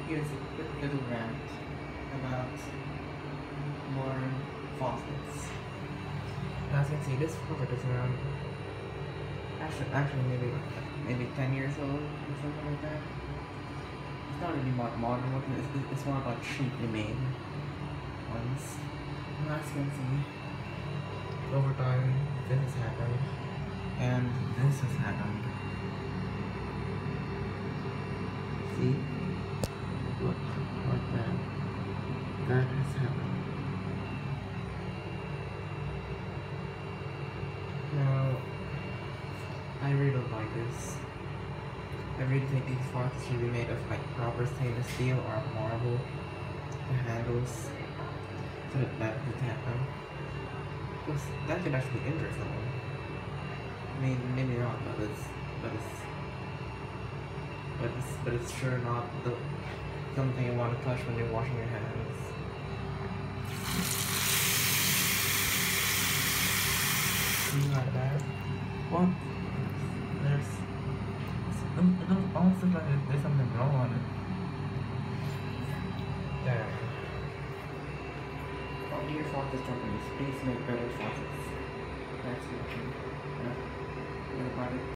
Here's a quick little rant about modern faucets. As you can see, this faucet is around actually maybe 10 years old or something like that. It's not really modern looking, it's more about cheaply made ones. And as you can see, over time this has happened and this has happened. See? Look, like that. That has happened. Now, I really don't like this. I really think these faucets should be made of like proper stainless steel or marble, the handles, so that could happen. Because that could actually injure someone. I mean, maybe not, but it's sure not something you want to touch when you're washing your hands. Something like that. What? It almost looks like there's something wrong on it. Damn. Oh, dear faucet companies, please make better faucets. Thanks for watching. Yeah. About it.